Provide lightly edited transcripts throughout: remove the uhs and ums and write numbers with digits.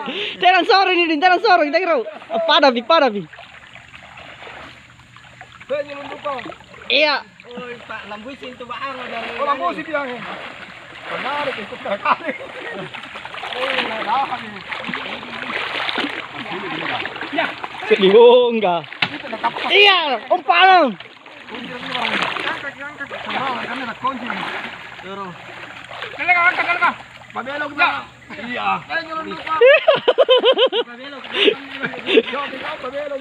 Teran sore ini, teran sore kita kira. Padapi. Iya. Oi, Pak, lambusin tuh bang dari. Oh, lambusin dia. Benar, ikut kali. Ya. Seliwo enggak. Iya, umpan. Angkat. Pabelok na. Iya. Pabelok. Pabelok.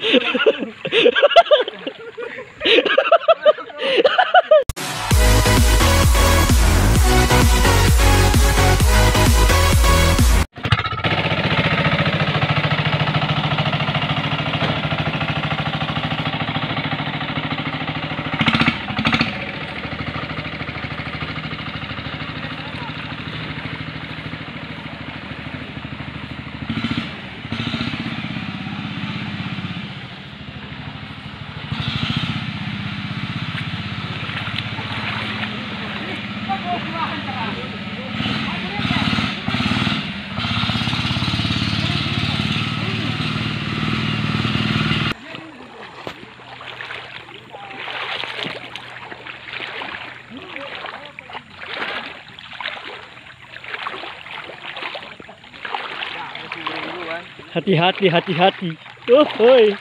Hati-hati. Oh, hoi.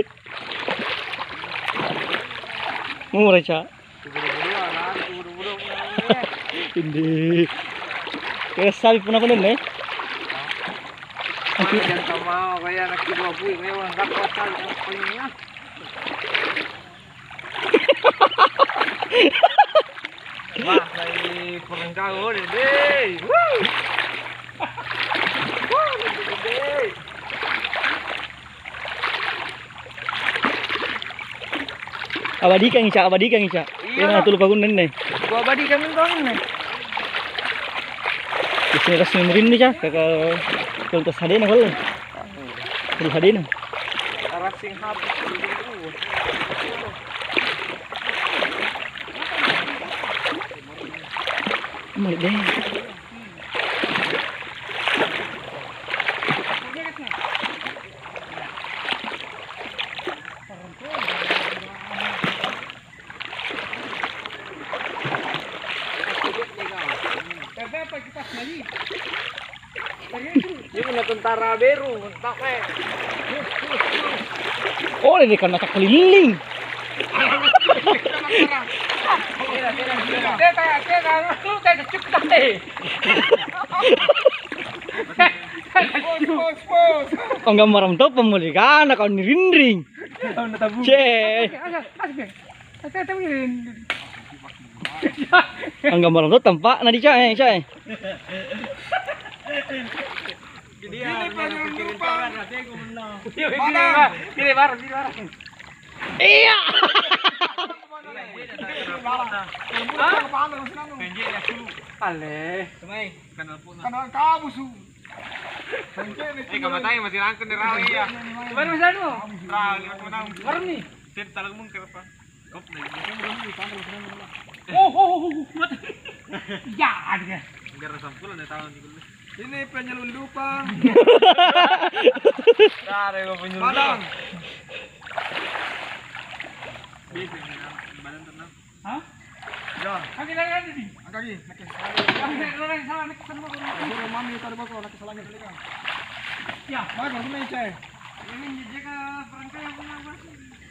Murah, Cak. Hindi. Kaya sabi po na ko nun eh. Jangan sama kaya nakidwa po yung ewan kapasal ang palinga. Wah, may perengkau deh. Woo! Abadikan Ica. Yan natulog ako nun eh. Gua abadikan min doon eh. Gusto nila sumrin ni Ica. Kalau tas hadin na wala. Kalau hadin na. Arasing hapon. Malik deh. Ini na tentara beru, mentak eh. Oh, ini kan macam keliling. Kau nggak marah tuh pemulihan, kau nirindring. Cek. Nggak marah tuh tempat nanti cai. Ini barang. Iya. Kanal kamu su. Kamatay masih rangkun ni Rawi ya. Baru sano? Rawi ako na. Baru ni. Tin talagang mong kerpa. Kop na. Oh. Mati. Ya, ada. Gara sampul na tawon di kulo. Ini penyelundupan. Dari ko penyelundupan. Padang. Bisa badan tenang. Hah? Ya. Kaki lagi di. Kaki. Orang salah nak sama ko. Suruh mami taruh bako nak salangnya balikan. Ya, bagus ini cek. Ini jaga perangkai yang punya apa?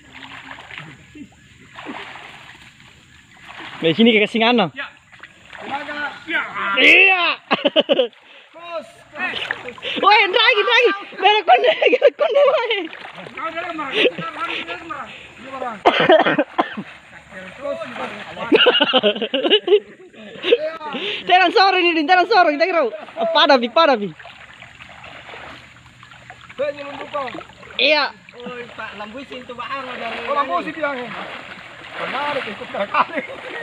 Di sini kayak Singana. Ya. Tenaga. Ya. Iya. Kos. Woi, lagi. Berak konde. Woi. Kau dalam marah. Kita marah. Ini barang. Kos. Teran sore ini, kita kira. Padapi. Penyelundupan. Iya. Oi, Pak, lambusin tuh bang dari. Oh, lambusin dia. Benar, ikut kali.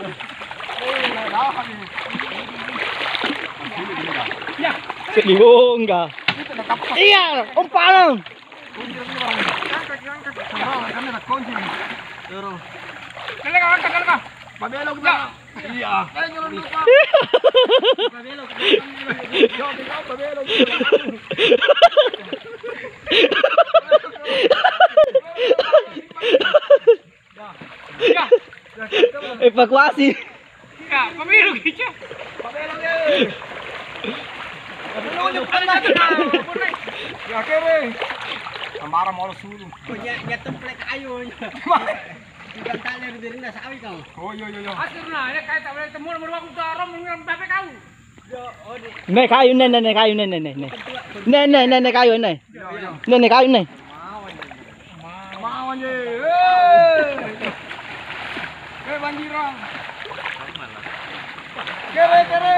Ya. Seliwo enggak. Iya, umpan. Angkat. Pabelok na. Iya. Pabelok. Pabelok. evakuasi. Enggak, pemilu gitu. Pabelong ye. Menunjuk anak. Ya kere. Amara mau sulu. Ya template kayu. Bukan tali dari nasi awi kau. Oh yo. Akhirnya ya kayak tak boleh temu nomor aku dorong mengirim bapak kau. Nih kayu nih kayu nih. Nih kayu nih. Nih kayu nih. Mau aja. Banjirang. Kere.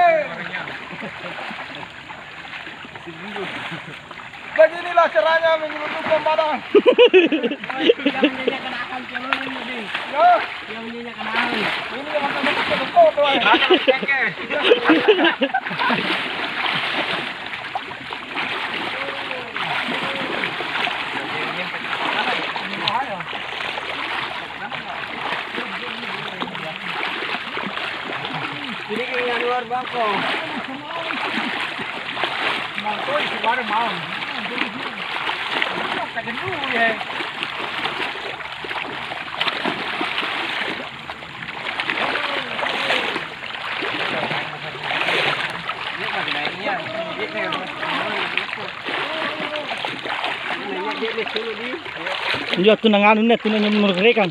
Beginilah caranya menyelundupkan badan. Yang menyanyikan akal jalan ini. Ya, Yang menyanyikan akal. ini yang makan betul tuh. Ini yang luar bangko. Mantu isi bareng mau. Kajen dulu ya. Yo tunang anu net tunang mereka.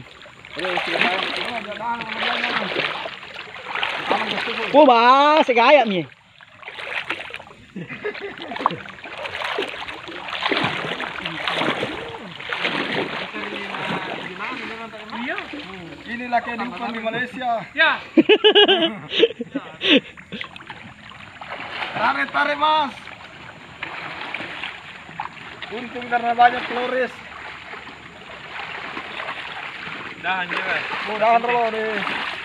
Oh bah, segaya nih. Inilah kehidupan di Malaysia. Ya. Tarik mas. Untung karena banyak floris. Dahan juga. Mudahan dulu deh.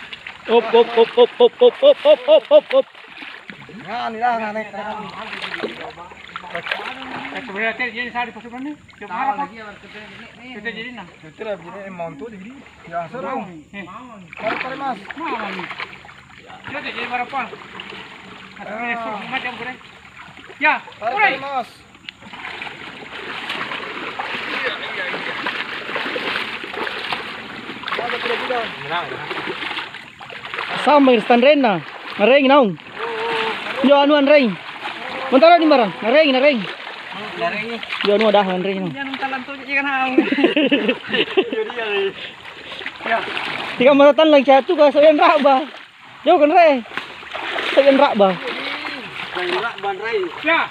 Op. Nah, ini lah naik. Sebenarnya jadi sari pasukan nih. Coba harap kita jadi nah. Itu lah begini montu di ya seru. Tarik mas. Mau nih. Kita jadi berapa? Macam boleh. Ya, Tarik mas. Ada tidak. Sampai stand rena. Ngereng naung. Yo anuan reng. Mentara di marang. Ngereng. Yo anu dah ngereng. Yang talan tu ikan hang. Tiga matatan lang siya tu ka sayan rak ba. Yo kan re. Sayan rak ba. Banyak bandrai. Ya.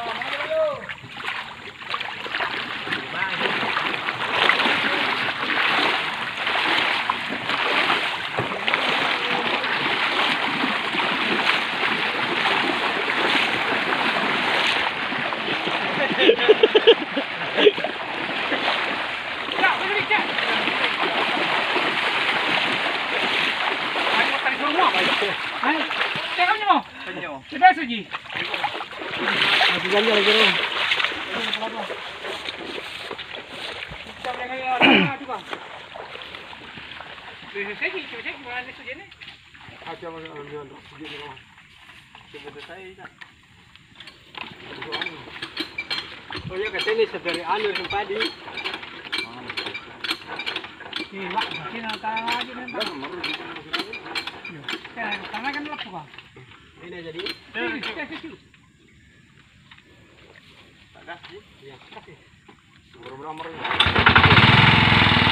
Oh ya katanya dari anu sampai di. Ini jadi. Berapa